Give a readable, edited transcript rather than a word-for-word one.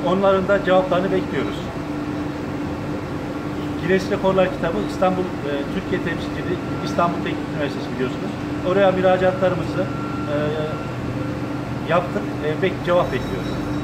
onların da cevaplarını bekliyoruz. Guinness Rekorlar kitabı İstanbul Türkiye temsilciliği İstanbul Teknik Üniversitesi biliyorsunuz. Oraya müracaatlarımızı yaptık. Cevap bekliyoruz.